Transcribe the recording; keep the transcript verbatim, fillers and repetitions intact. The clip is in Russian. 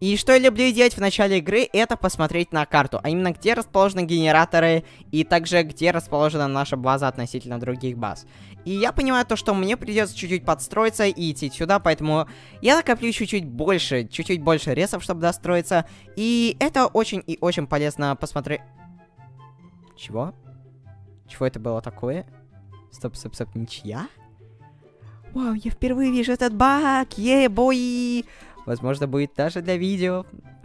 И что я люблю делать в начале игры, это посмотреть на карту, а именно где расположены генераторы и также где расположена наша база относительно других баз. И я понимаю то, что мне придется чуть-чуть подстроиться и идти сюда, поэтому я накоплю чуть-чуть больше, чуть-чуть больше ресов, чтобы достроиться. И это очень и очень полезно посмотреть... Чего? Чего это было такое? Стоп, стоп, стоп, ничья? Вау, я впервые вижу этот баг, е-бой! Возможно, будет даже для видео.